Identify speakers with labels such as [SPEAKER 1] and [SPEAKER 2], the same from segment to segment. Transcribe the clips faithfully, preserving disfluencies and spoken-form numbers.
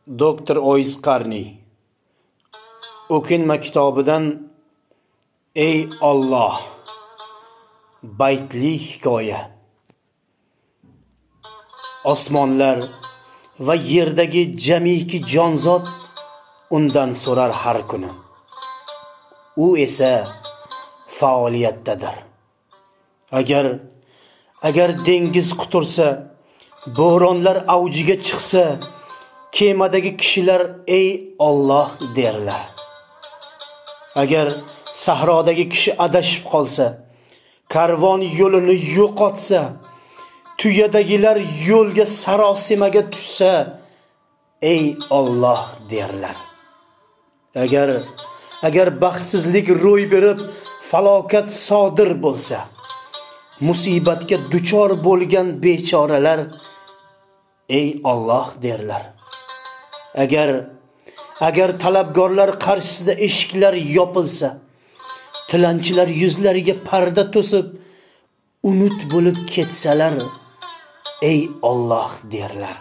[SPEAKER 1] doktor Ois Qarniy o'kinma kitobidan Ey Alloh baytli hikoya. Osmonlar va yerdagi jamiki jonzot undan so'rar har kuni. U esa faoliyatdadir. Agar agar dengiz qutursa, bo'ronlar avjiga chiqsa, kemadagi kishilar ey Alloh derlar. Agar sahrodagi kishi adashib qolsa, karvon yo'lini yo'qotsa, tuyadagilar yo'lga sarosimaga tushsa, ey Alloh derlar. Agar agar baxtsizlik ro'y berib, falokat sodir bo'lsa, musibatga duchor bo'lgan bechoralar ey Alloh derlar. Agar agar talabgorlar qarshisida eshiklar yopilsa, tilanchilar yuzlariga parda to'sib unut bo'lib ketsalar ey Alloh derlar.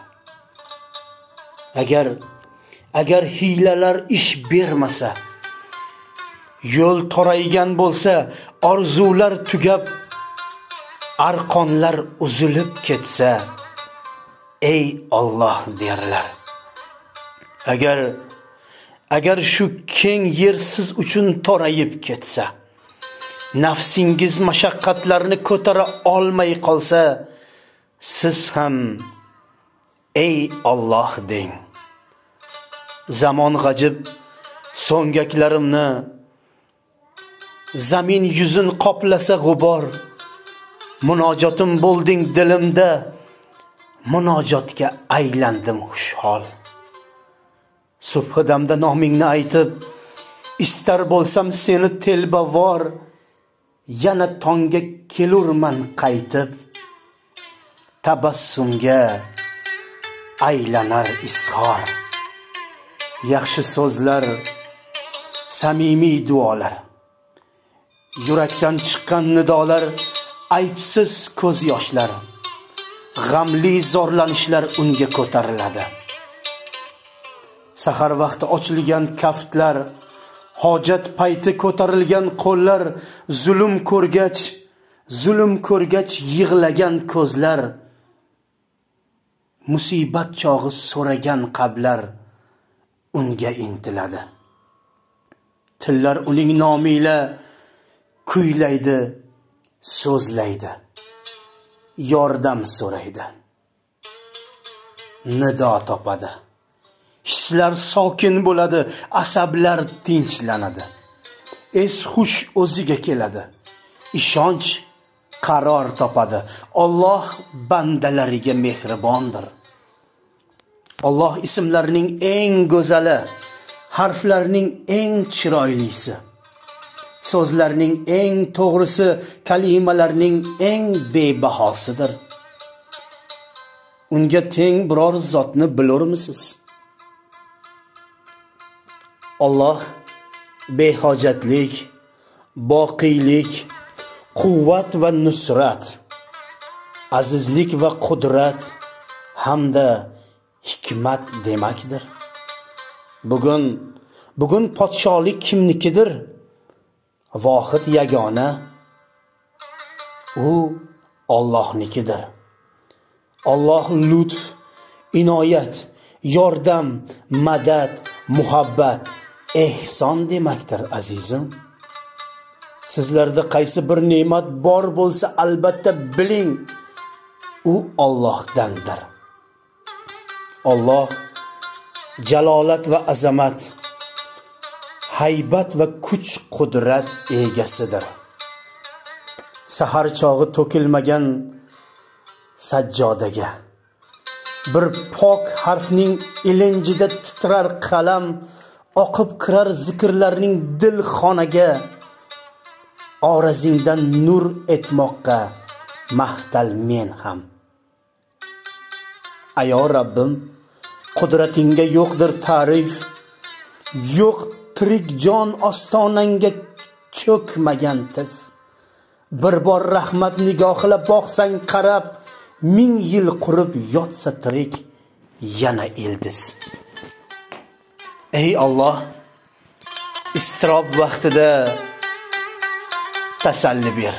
[SPEAKER 1] Agar agar hiylalar ish bermasa, yo'l toraygan bo'lsa, orzular tugab, arqonlar uzilib ketsa, ey Alloh derlar. Agar agar shu keng yer siz uchun torayib ketsa, nafsingiz mashaqqatlarni ko'tara olmay qolsa, siz ham ey Alloh deng. Zamon g'ajib so'ngaklarimni, zamin yuzin qoplasa g'ubor, munojotim bo'lding dilimda, munojotga aylandim xushhol. Subhidamda nomingni aytib, istar bo'lsam seni telbavor, yana tongga kelurman qaytib, tabassumga aylanar izhor. Yaxshi so'zlar, samimiy duolar, yurakdan chiqqan nidolar, aybsiz ko'z yoshlar, g'amli zorlanishlar unga ko'tariladi. Sahar vaqti ochilgan kaftlar, hojat payti ko'tarilgan qo'llar, zulm ko'rgach, zulm ko'rgach yig'lagan ko'zlar, musibat chog'i so'ragan qalblar unga intiladi. Tillar uning nomiyla kuylaydi, so'zlaydi, yordam so'raydi, nido topadi. Hislar sokin bo'ladi, asablar tinchlanadi. Es xush o'ziga keladi, ishonch qaror topadi. Alloh bandalariga mehribondir. Alloh ismlarining eng go'zali, harflarining eng chiroylisi, so'zlarning eng to'g'risi, kalimalarning eng bebahosidir. Unga teng biror zotni bilurmisiz? Alloh behojatlik, boqiylik, quvvat va nusrat, azizlik va qudrat hamda hikmat demakdir. Bugun bugun podsholik kimnikidir? Vohid yagona, u Allohnikidir. Alloh lutf, inoyat, yordam, madad, muhabbat, ehson demakdir azizim. Sizlarda qaysi bir ne'mat bor bo'lsa, albatta biling, u Allohdandir. Alloh jalolat va azamat, haybat va kuch qudrat egasidir. Sahar chog'i to'kilmagan sajjodaga, bir pok harfning ilinjida titrar qalam, oqib kirar zikrlarning dil xonaga, orazingdan nur etmoqqa mahtal men ham. Ayo Rabbim, qudratingga yo'qdir ta'rif, yo'q tirik jon ostonangga cho'kmagan tiz. Bir bor rahmat nigohila boqsang qarab, ming yil qurib yotsa tirik yana ildiz. Ey Alloh, iztirob vaqtida tasalli ber.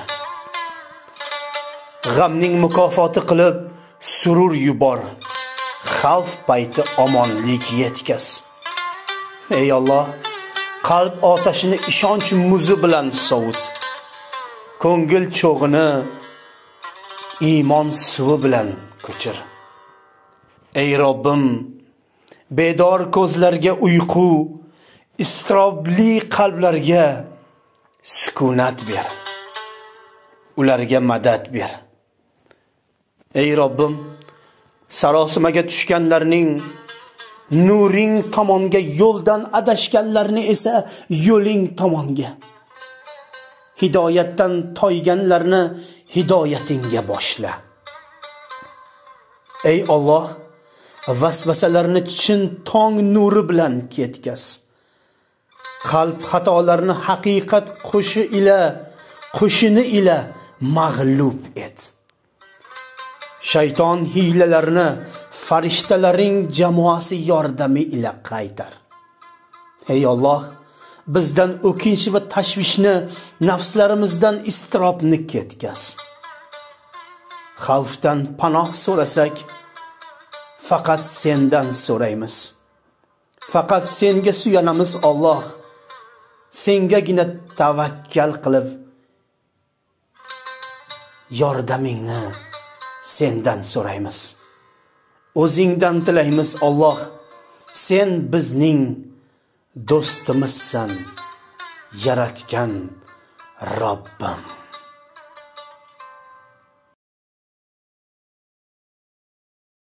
[SPEAKER 1] G'amning mukofoti qilib surur yubor. Xavf payti omonlik yetkaz. Ey Alloh, qalb otashini ishonch muzi bilan sovut. Ko'ngil cho'g'ini iymon suvi bilan ko'chir. Ey Robbim, bedor ko'zlarga uyqu, iztirobli qalblarga sukunat ber. Ularga madad ber. Ey Robbim, sarosimaga tushganlarning nuring tomonga, yo'ldan adashganlarni esa yo'ling tomonga, hidoyatdan toyganlarni hidoyatingga boshla. Ey Alloh, vasvasalarni chin tong nuri bilan ketkaz. Qalb xatolarni haqiqat qo'shi ila, qo'shini ila mag'lub et. Shayton hiylalarini farishtalaring jamoasi yordami ila qaytar. Ey Alloh, bizdan o'kinch va tashvishni, nafslarimizdan iztirobni ketkaz. Xavfdan panoh so'rasak, faqat sendan so'raymiz. Faqat senga suyanamiz Alloh. Sengagina tavakkal qilib yordamingni sendan so'raymiz. O'zingdan tilaymiz Alloh. Sen bizning do'stimizsan, yaratgan Robbim.